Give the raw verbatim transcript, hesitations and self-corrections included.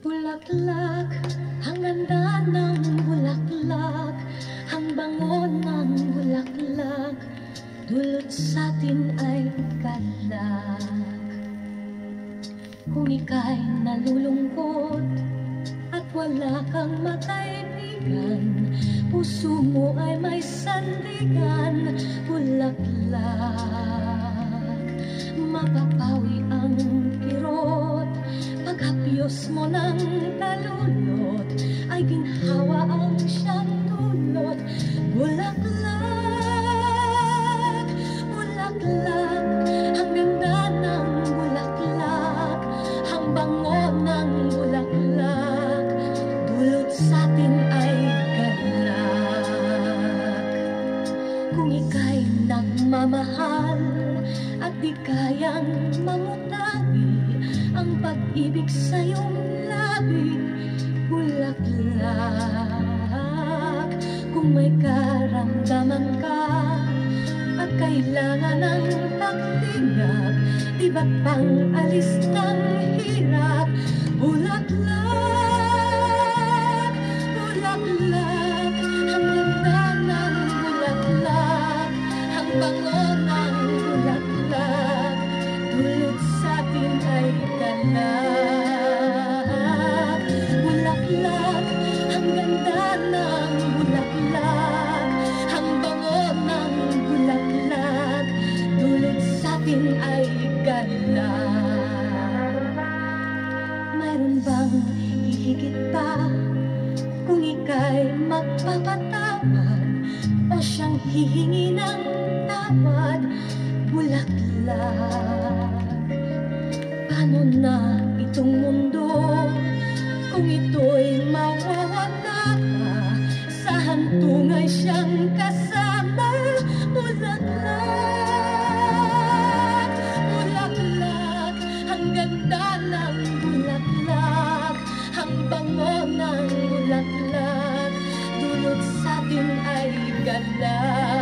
Bulaklak, ang ganda ng bulaklak, ang bango ng bulaklak, dulot sa'tin ay galak. Kung ika'y nalulungkot at wala kang makaibigan, puso mo ay may sandigan, bulaklak. Mapapawi ang kirot, paghapyos mo ng talunot, ay ginhawa ang siyang dulot. Bulaklak, bulaklak, ang ganda ng bulaklak, ang bango ng bulaklak, dulot sa'tin ay galak. Kung ika'y nagmamahal at di kayang mamutawi ang pag-ibig sa iyong labi, bulaklak. Kung may karamdaman ka at kailangan ng pagtingag, di ba't pang alis ng hirap, bulaklak, bulaklak, ang ganda ng bulaklak, ang bango ng bulaklak, dulot sa'tin ay galak. Bulaklak, ang ganda ng bulaklak, ang bango ng bulaklak, dulot sa'tin ay galak. Mayroon bang hihigit pa kung ika'y magpapatawad o siyang hihingi ng tawad, bulaklak? Paano na itong mundo kung ito'y mawawala pa, sa hantungay siyang kasama, bulaklak, bulaklak, ang ganda ng bulaklak, ang bango ng bulaklak, dulot sa'tin ay galak.